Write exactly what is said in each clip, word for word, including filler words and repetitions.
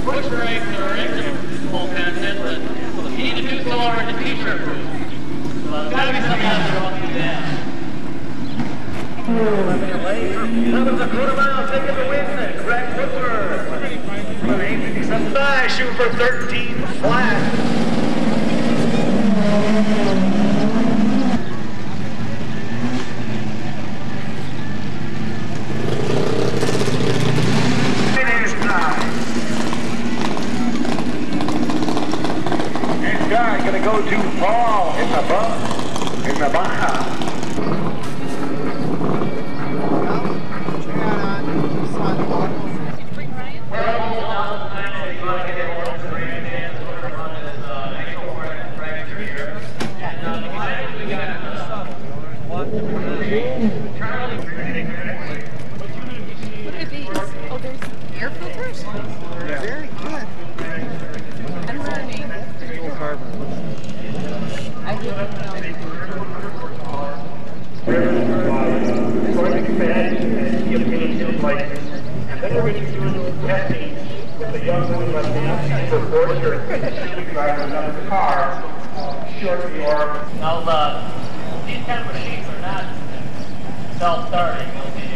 push brakes or engine pull tension, but you need to do so over the t-shirt boost. So there's got to be something out there off the dam. Seven and a quarter mile, taking the win. Greg Whitler. eight fifty-seven. Shooting for thirteen flat. Guy gonna go to Paul in the bus, in the Baja. What are these? Oh, there's air filters? Yeah. Very good. I'm learning. I didn't Going to expand, he obtained two licenses, and then we're going to do testing with a young woman like me for Forster and drive another car shortly or. Now, the, these kind of machines are not self-starting.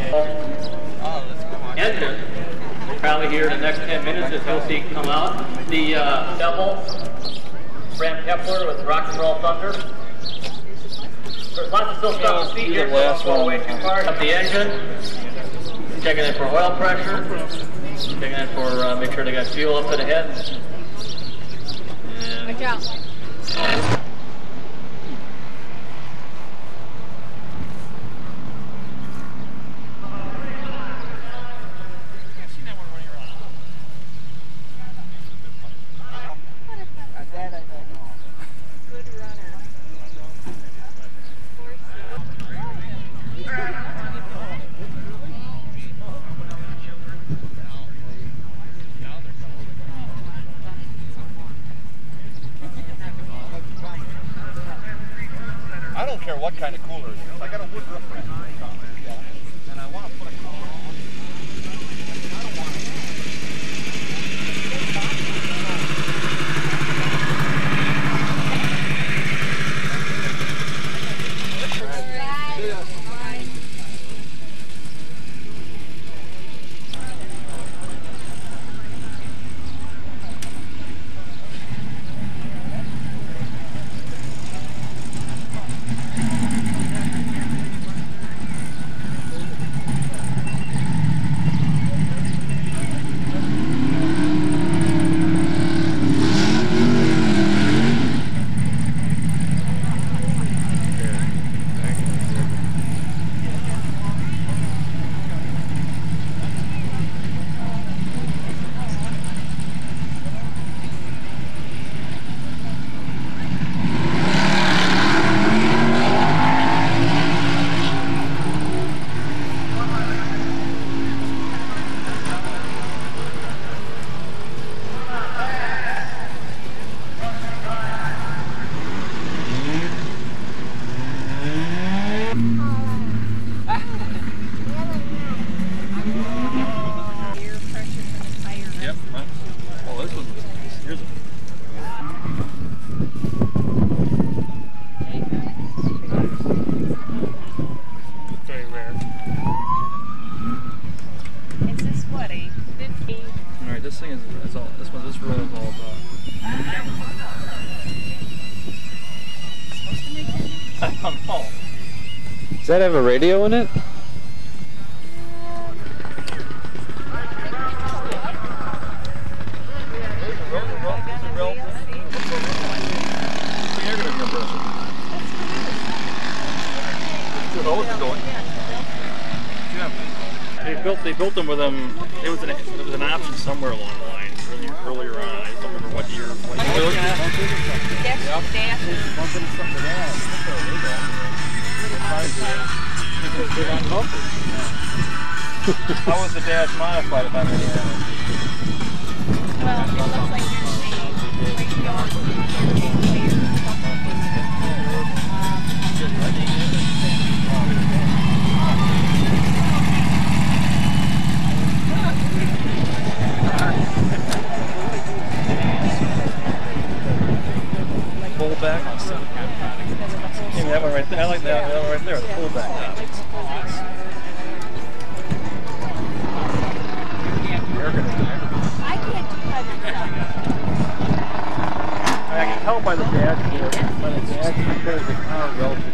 Engine. Probably here in the next ten minutes as you'll see come out. The uh, double Ram Kepler with Rock and Roll Thunder. There's lots of still stuff to see here, so don't go away too far. Up the engine, checking it for oil pressure, checking it for uh, make sure they got fuel up to the head. And look out. I don't care what kind of cooler it is. I got a wood roof rack. Yeah. And I want to put a cooler on. I don't want Does that have a radio in it? They built they built them with them. It was an it was an option somewhere along the line earlier, earlier on. I just don't remember what year. What year. We're looking at How was the dash modified about it? Well, it looks like you're saying I like that yeah. right there, the pullback. Yeah. I can't do by myself. I can tell by the dashboard, by the dashboard because the car relative.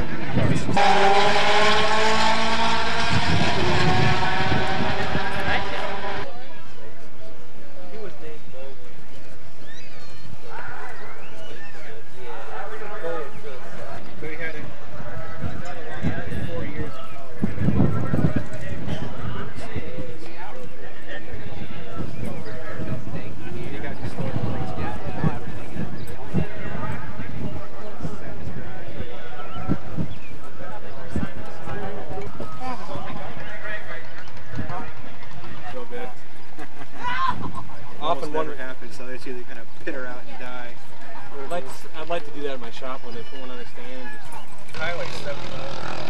Often wonder what happens, so they see they kind of pitter out and die. I'd like, to, I'd like to do that in my shop when they put one on a stand and just highway seventy miles an hour.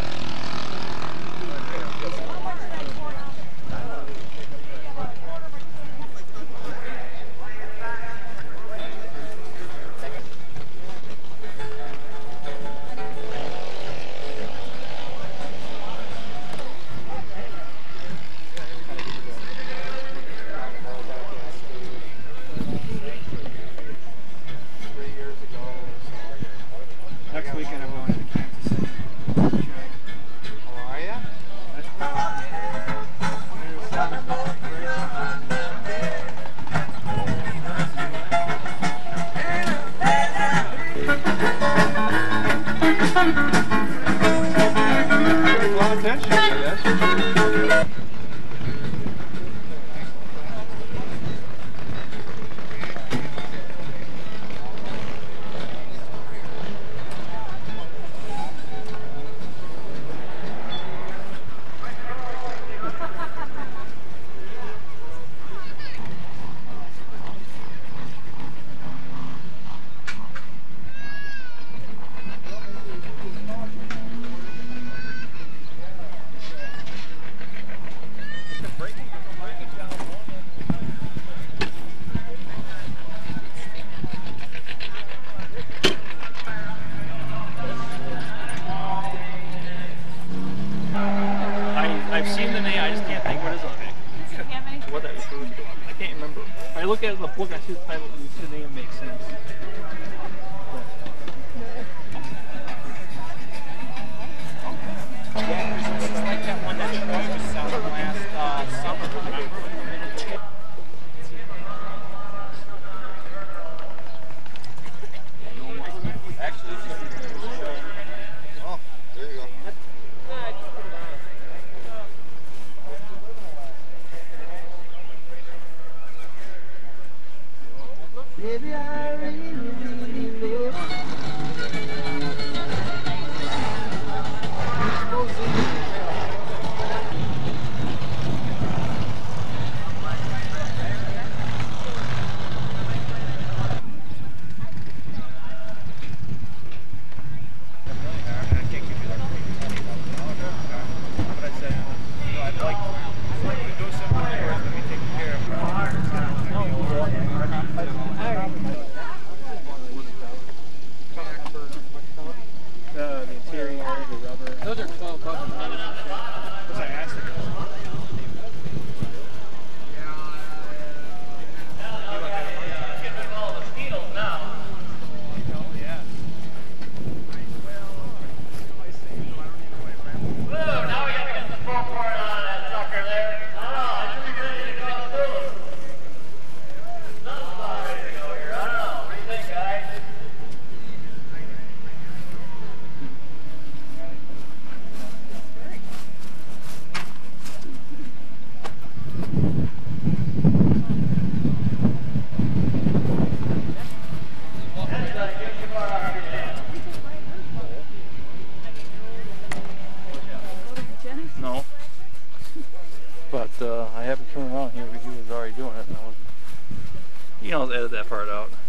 Next weekend I'm going to Kansas City. How are ya? There's a lot of tension, I guess. I've seen the name, I just can't think what is on it. What that refers to. I can't remember. If I look at it in the book, I see the title, and the name makes sense. Yeah, it's like that one that Troy was selling last uh, summer, remember? Actually, it's just oh, there you go. Maybe I really, really love No. But uh, I haven't turned around here, but he was already doing it. And I was, you know, edit that part out.